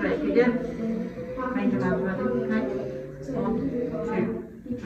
3. Begin. Change your hands ready. Okay. 1, 2,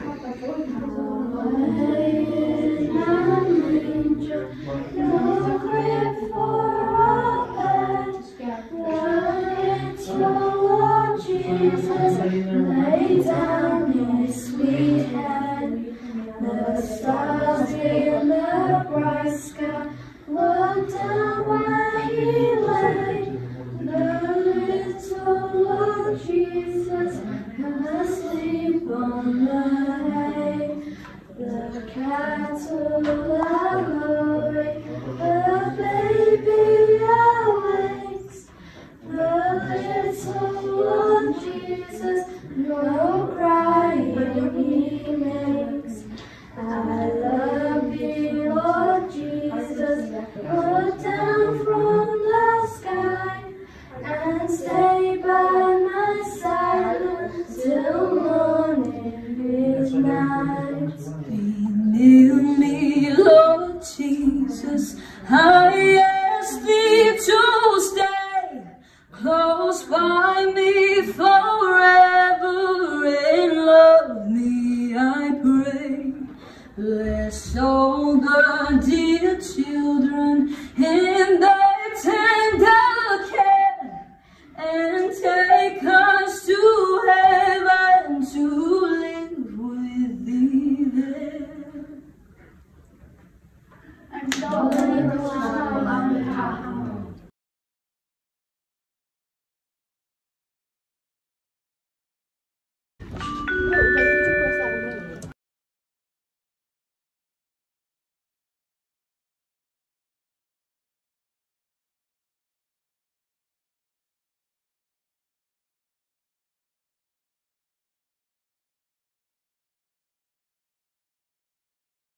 The cattle are going, the baby awakes, the little Lord Jesus, no crying he makes. I love you, Lord Jesus, look down from the sky, and stay by my side till morning is night. Near me, Lord Jesus, I ask thee to stay close by me forever and love me, I pray. Bless all the dear children in thy tender care, and take us to heaven to live with thee there. And so